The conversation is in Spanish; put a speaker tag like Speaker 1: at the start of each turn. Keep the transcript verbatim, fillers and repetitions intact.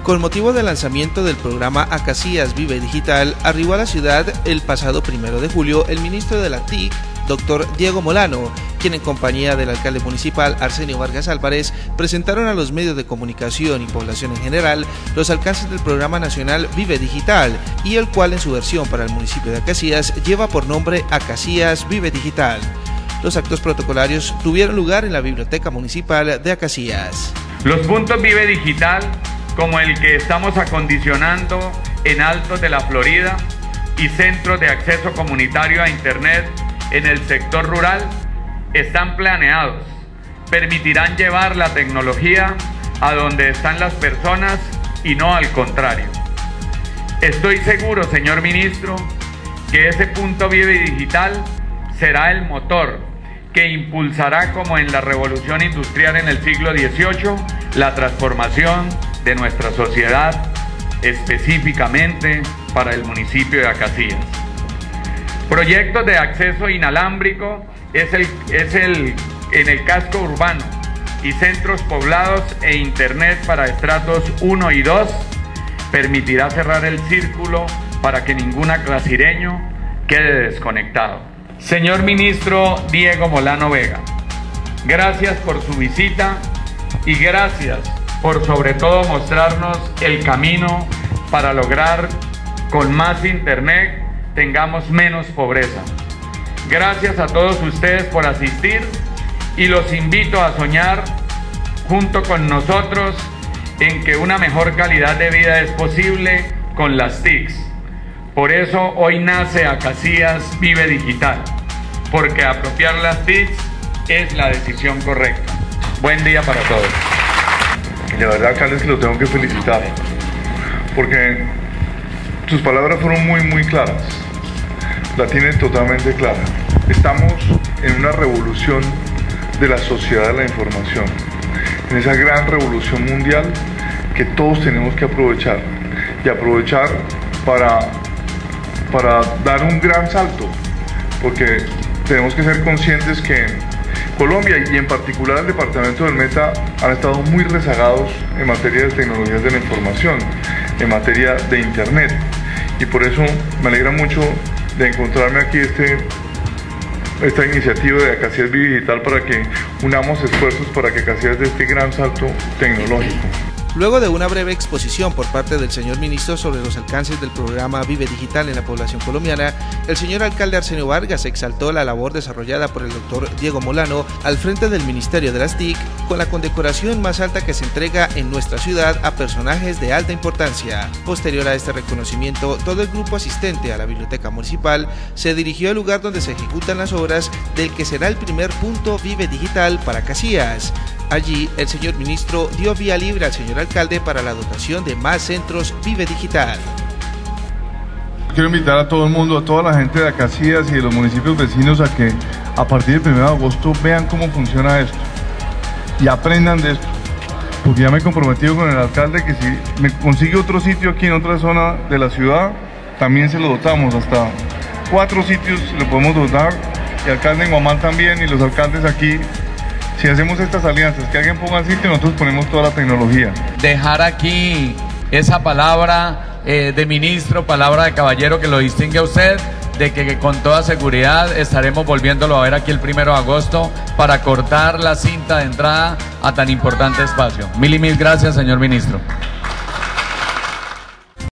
Speaker 1: Con motivo del lanzamiento del programa Acacías Vive Digital, arribó a la ciudad el pasado primero de julio el ministro de la T I C, doctor Diego Molano, quien en compañía del alcalde municipal Arsenio Vargas Álvarez presentaron a los medios de comunicación y población en general los alcances del programa nacional Vive Digital, y el cual en su versión para el municipio de Acacías lleva por nombre Acacías Vive Digital. Los actos protocolarios tuvieron lugar en la Biblioteca Municipal de Acacías.
Speaker 2: Los puntos Vive Digital, como el que estamos acondicionando en Altos de la Florida y centros de acceso comunitario a Internet en el sector rural, están planeados. Permitirán llevar la tecnología a donde están las personas y no al contrario. Estoy seguro, señor ministro, que ese punto Vive Digital será el motor que impulsará, como en la revolución industrial en el siglo dieciocho, la transformación de nuestra sociedad, específicamente para el municipio de Acacías. Proyectos de acceso inalámbrico es el, es el en el casco urbano y centros poblados e internet para estratos uno y dos permitirá cerrar el círculo para que ningún acasireño quede desconectado. Señor ministro Diego Molano Vega, gracias por su visita y gracias por sobre todo mostrarnos el camino para lograr con más internet tengamos menos pobreza. Gracias a todos ustedes por asistir y los invito a soñar junto con nosotros en que una mejor calidad de vida es posible con las T I Cs. Por eso hoy nace Acacías Vive Digital, porque apropiar las T I Cs es la decisión correcta. Buen día para todos.
Speaker 3: La verdad, alcalde, es que lo tengo que felicitar, porque sus palabras fueron muy, muy claras. La tiene totalmente clara. Estamos en una revolución de la sociedad de la información, en esa gran revolución mundial que todos tenemos que aprovechar y aprovechar para, para dar un gran salto, porque tenemos que ser conscientes que Colombia y en particular el departamento del Meta han estado muy rezagados en materia de tecnologías de la información, en materia de internet, y por eso me alegra mucho de encontrarme aquí este, esta iniciativa de Acacías Vive Digital para que unamos esfuerzos para que Acacías dé este gran salto tecnológico.
Speaker 1: Luego de una breve exposición por parte del señor ministro sobre los alcances del programa Vive Digital en la población colombiana, el señor alcalde Arsenio Vargas exaltó la labor desarrollada por el doctor Diego Molano al frente del Ministerio de las T I C, con la condecoración más alta que se entrega en nuestra ciudad a personajes de alta importancia. Posterior a este reconocimiento, todo el grupo asistente a la Biblioteca Municipal se dirigió al lugar donde se ejecutan las obras del que será el primer punto Vive Digital para Acacías. Allí, el señor ministro dio vía libre al señor alcalde para la dotación de más centros Vive Digital.
Speaker 3: Quiero invitar a todo el mundo, a toda la gente de Acacías y de los municipios vecinos a que a partir del primero de agosto vean cómo funciona esto y aprendan de esto. Porque ya me he comprometido con el alcalde que si me consigue otro sitio aquí en otra zona de la ciudad, también se lo dotamos. Hasta cuatro sitios le podemos dotar, y alcalde en Guamán también, y los alcaldes aquí. Si hacemos estas alianzas, que alguien ponga el sitio, nosotros ponemos toda la tecnología.
Speaker 4: Dejar aquí esa palabra eh, de ministro, palabra de caballero que lo distingue a usted, de que, que con toda seguridad estaremos volviéndolo a ver aquí el primero de agosto para cortar la cinta de entrada a tan importante espacio. Mil y mil gracias, señor ministro.